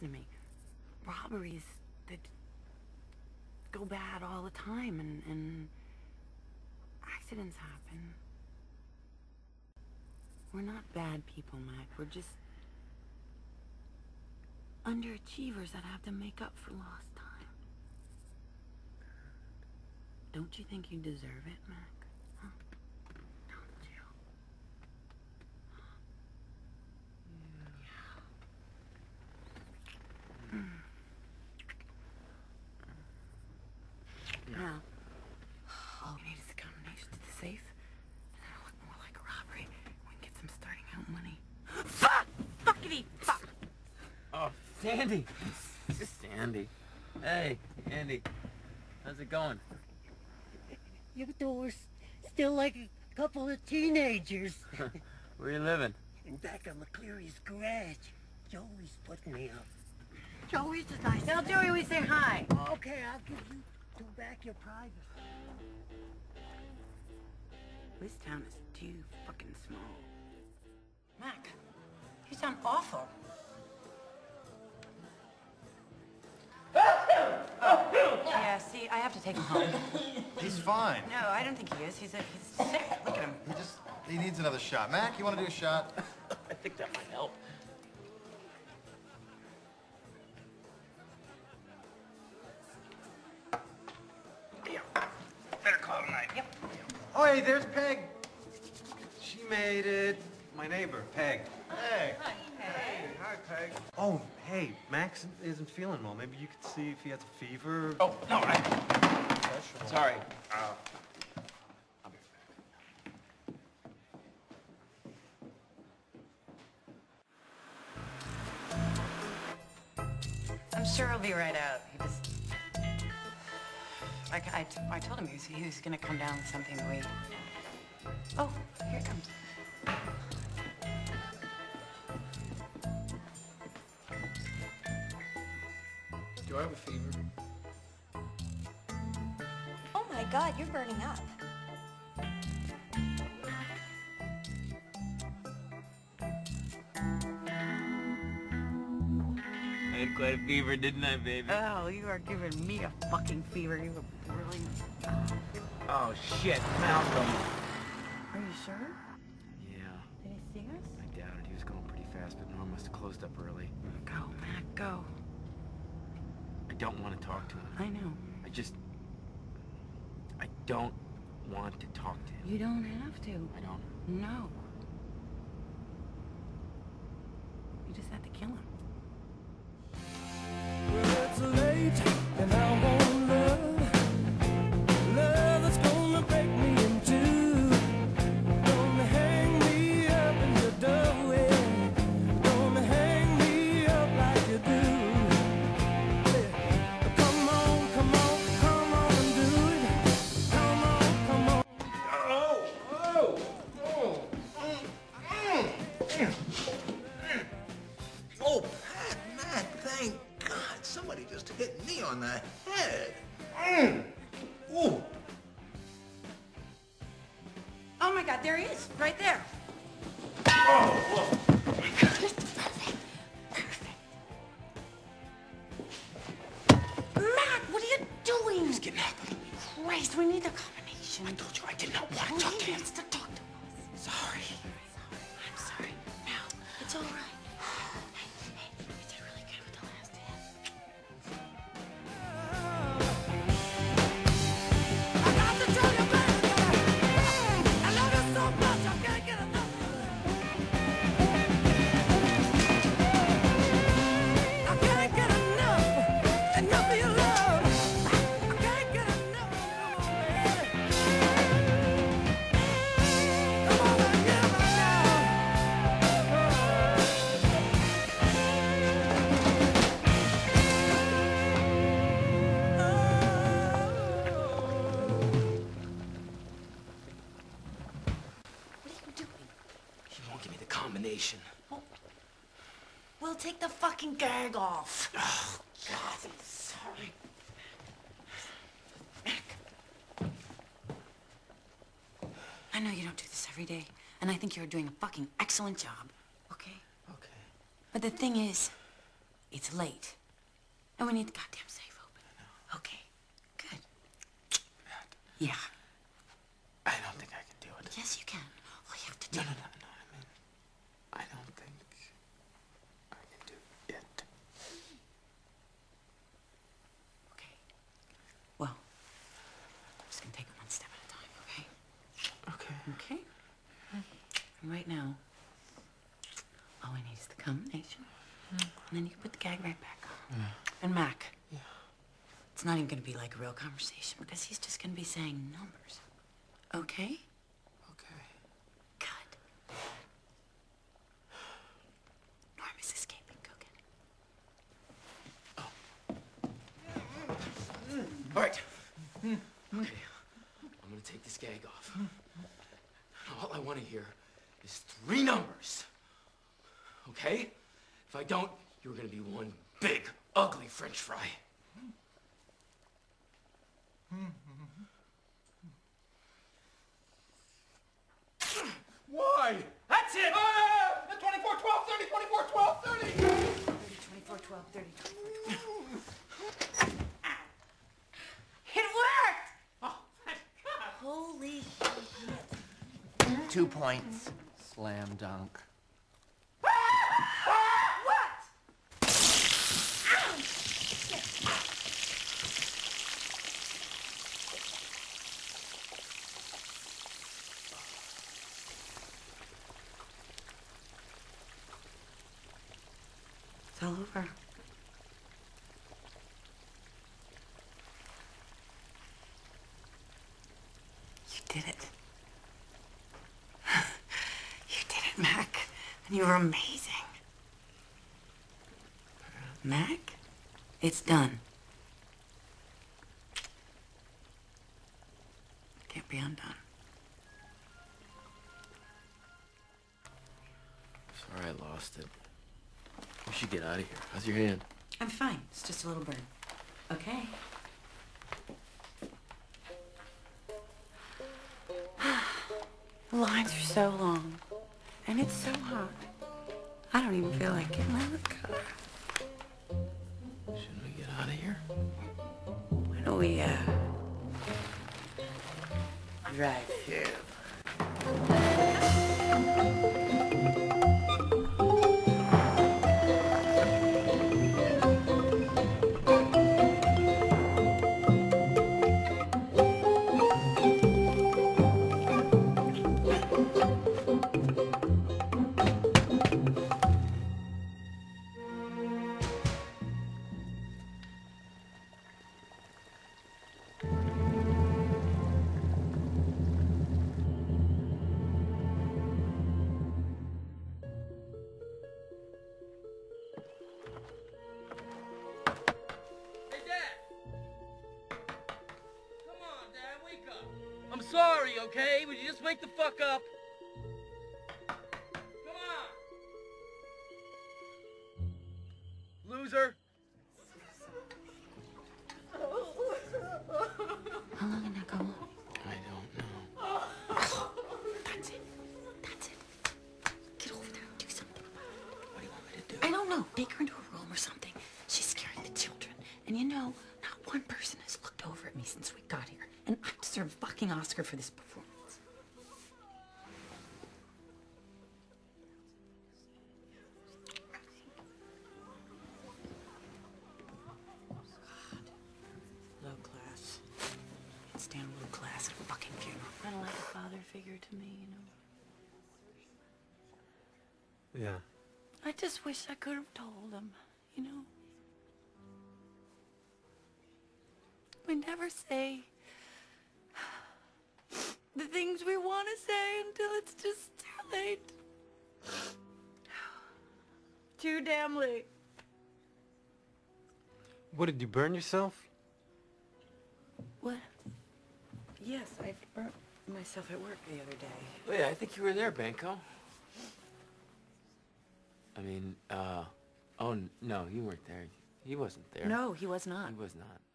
listen to me. Robberies that go bad all the time, and accidents happen. We're not bad people, Mac. We're just underachievers that have to make up for lost time. Don't you think you deserve it, Mac? Huh? Don't you? Yeah. Now, all we need is a combination to the safe, and it'll look more like a robbery. We can get some starting out money. Fuck! Fuckity! Fuck! Oh, Sandy! This is Sandy. Hey, Andy. How's it going? You two are still like a couple of teenagers. Where you living? Back at McCleary's garage. Joey's putting me up. Joey's a nice... Tell Joey we say hi. Okay, I'll give you two back your privacy. This town is too fucking small. Mac, you sound awful. Yeah, see, I have to take him home. He's fine. No, I don't think he is. He's sick. Look at him. He needs another shot. Mac, you want to do a shot? I think that might help. Yeah. Better call it a night. Yep. Oh, hey, there's Peg. She made it. My neighbor, Peg. Hey. Hey, hi, Peg. Oh, hey, Max isn't feeling well. Maybe you could see if he has a fever. Oh, no, sorry. I'll be I'm sure he'll be right out. He just... I told him he was gonna come down with something to eat. Oh, here it comes. Do I have a fever? Oh my God, you're burning up. I had quite a fever, didn't I, baby? Oh, you are giving me a fucking fever. You were really... Oh, shit, Malcolm. Are you sure? Yeah, Did he see us? I doubt it. He was going pretty fast, but Norm must have closed up early. Go, Mac, go. I don't want to talk to him. I know. I don't want to talk to him. You don't have to. I don't. No. You just have to kill him. Well, it's late, and I want love. Love that's gonna break me in two. Gonna hang me up in the doorway. Gonna hang me up like you do. Yeah. Come on, come on, come on and do it. Come on, come on. Oh, Pat, Matt, thank God. Somebody just hit me on the head. Ooh. Oh my God, there he is, right there. Oh, Mac, what are you doing? he's getting up. Christ, we need a combination. I told you I did not want to talk to him. Needs to talk to us. Sorry. I'm sorry. No, it's all right. Hey, you did really good with the last hit. I got to tell you, baby, I love you so much, I can't get enough of it. I can't get enough of your love. I can't get enough. Come on, and give me What are you doing? He won't give me the combination. We'll take the fucking gag off. Oh, God, I'm sorry. I know you don't do this every day, and I think you're doing a fucking excellent job, okay? Okay. But the thing is, It's late. And we need the goddamn safe open. Okay, good. Matt. Yeah. I don't think I can do it. Yes, you can. All you have to do... No. I mean, I don't think I can do it. Okay. Well, I'm just gonna take it one step at a time, okay? Okay. Okay? And right now, all we need is the combination. And then you can put the gag right back on. Yeah. And Mac. Yeah. It's not even gonna be like a real conversation because he's just gonna be saying numbers. Okay? Okay. Good. Norm is escaping. Go get him. All right. Okay. I'm gonna take this gag off. All I want to hear is 3 numbers. Okay? If I don't, you're gonna be one big, ugly French fry. Why? That's it! 24, 12, 30, 24, 12, 30! 24, 12, 30, 24. It worked! Oh, thank God. Holy shit. 2 points. Slam dunk. It's all over. You did it. You did it, Mac. And you were amazing. Mac, it's done. Can't be undone. Sorry I lost it. We should get out of here. How's your hand? I'm fine. It's just a little burn. Okay. The lines are so long. And it's so hot. I don't even feel like getting out of the car. Shouldn't we get out of here? Why don't we, drive through? I'm sorry, okay? Would you just wake the fuck up? Come on! Loser! How long did that go on? I don't know. That's it. That's it. Get over there and do something about it. What do you want me to do? I don't know. Take her into a room or something. She's scaring the children. And you know, not one person has looked over at me since we got here. And I deserve a fucking Oscar for this performance. God. Low class. Can't stand low class at a fucking funeral. Kind of like a father figure to me, you know? Yeah. I just wish I could have told him, you know? We never say the things we want to say until it's just too late. Too damn late. What, did you burn yourself? What? Yes, I burnt myself at work the other day. Oh, yeah, I think you were there, Banco. I mean, oh, no, you weren't there. He wasn't there. No, he was not. He was not.